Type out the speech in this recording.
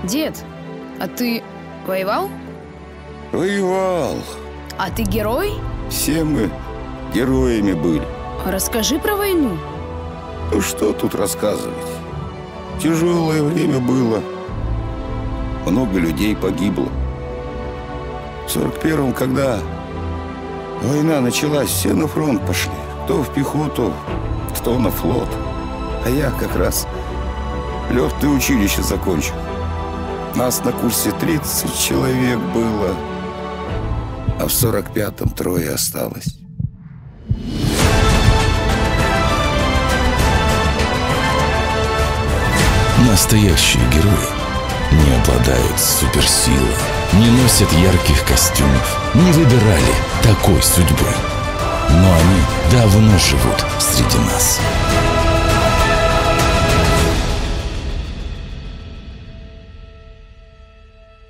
Дед, а ты воевал? Воевал. А ты герой? Все мы героями были. Расскажи про войну. Ну что тут рассказывать? Тяжелое время было. Много людей погибло. В 41-м, когда война началась, все на фронт пошли. Кто в пехоту, кто на флот. А я как раз летное училище закончил. Нас на курсе 30 человек было, а в 45-м 3 осталось. Настоящие герои не обладают суперсилой, не носят ярких костюмов, не выбирали такой судьбы. Но они давно живут среди нас.